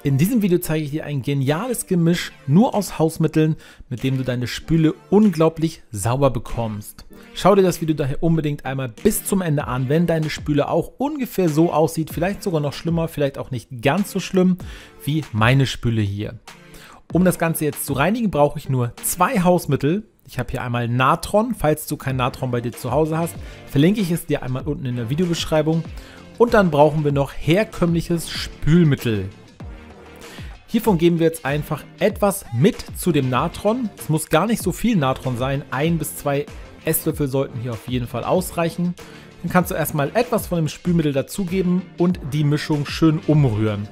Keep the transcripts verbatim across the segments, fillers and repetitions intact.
In diesem Video zeige ich dir ein geniales Gemisch nur aus Hausmitteln, mit dem du deine Spüle unglaublich sauber bekommst. Schau dir das Video daher unbedingt einmal bis zum Ende an, wenn deine Spüle auch ungefähr so aussieht, vielleicht sogar noch schlimmer, vielleicht auch nicht ganz so schlimm wie meine Spüle hier. Um das Ganze jetzt zu reinigen, brauche ich nur zwei Hausmittel. Ich habe hier einmal Natron, falls du kein Natron bei dir zu Hause hast, verlinke ich es dir einmal unten in der Videobeschreibung. Und dann brauchen wir noch herkömmliches Spülmittel. Hiervon geben wir jetzt einfach etwas mit zu dem Natron. Es muss gar nicht so viel Natron sein, ein bis zwei Esslöffel sollten hier auf jeden Fall ausreichen. Dann kannst du erstmal etwas von dem Spülmittel dazugeben und die Mischung schön umrühren.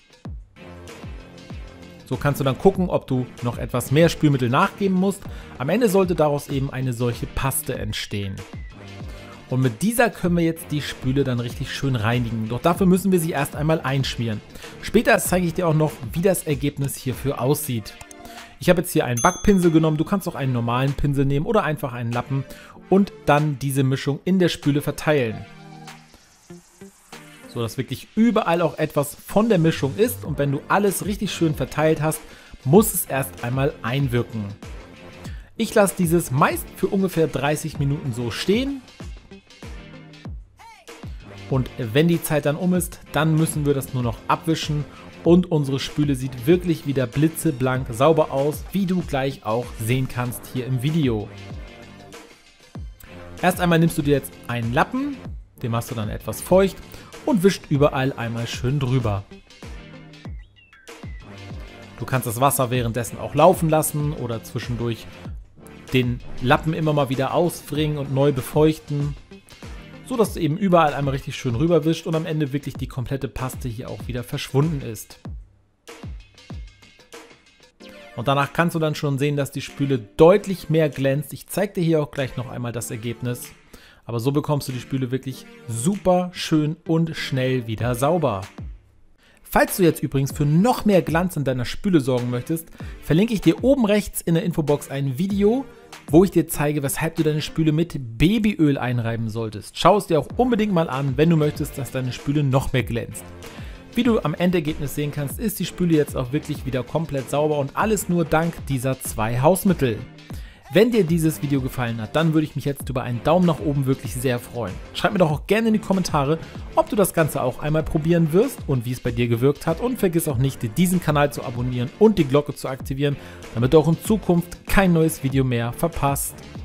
So kannst du dann gucken, ob du noch etwas mehr Spülmittel nachgeben musst. Am Ende sollte daraus eben eine solche Paste entstehen. Und mit dieser können wir jetzt die Spüle dann richtig schön reinigen. Doch dafür müssen wir sie erst einmal einschmieren. Später zeige ich dir auch noch, wie das Ergebnis hierfür aussieht. Ich habe jetzt hier einen Backpinsel genommen. Du kannst auch einen normalen Pinsel nehmen oder einfach einen Lappen und dann diese Mischung in der Spüle verteilen. So dass wirklich überall auch etwas von der Mischung ist. Und wenn du alles richtig schön verteilt hast, muss es erst einmal einwirken. Ich lasse dieses meist für ungefähr dreißig Minuten so stehen. Und wenn die Zeit dann um ist, dann müssen wir das nur noch abwischen und unsere Spüle sieht wirklich wieder blitzeblank sauber aus, wie du gleich auch sehen kannst hier im Video. Erst einmal nimmst du dir jetzt einen Lappen, den machst du dann etwas feucht und wischt überall einmal schön drüber. Du kannst das Wasser währenddessen auch laufen lassen oder zwischendurch den Lappen immer mal wieder ausbringen und neu befeuchten, so dass du eben überall einmal richtig schön rüberwischt und am Ende wirklich die komplette Paste hier auch wieder verschwunden ist. Und danach kannst du dann schon sehen, dass die Spüle deutlich mehr glänzt. Ich zeige dir hier auch gleich noch einmal das Ergebnis. Aber so bekommst du die Spüle wirklich super schön und schnell wieder sauber. Falls du jetzt übrigens für noch mehr Glanz in deiner Spüle sorgen möchtest, verlinke ich dir oben rechts in der Infobox ein Video, wo ich dir zeige, weshalb du deine Spüle mit Babyöl einreiben solltest. Schau es dir auch unbedingt mal an, wenn du möchtest, dass deine Spüle noch mehr glänzt. Wie du am Endergebnis sehen kannst, ist die Spüle jetzt auch wirklich wieder komplett sauber und alles nur dank dieser zwei Hausmittel. Wenn dir dieses Video gefallen hat, dann würde ich mich jetzt über einen Daumen nach oben wirklich sehr freuen. Schreib mir doch auch gerne in die Kommentare, ob du das Ganze auch einmal probieren wirst und wie es bei dir gewirkt hat. Und vergiss auch nicht, diesen Kanal zu abonnieren und die Glocke zu aktivieren, damit du auch in Zukunft kein neues Video mehr verpasst.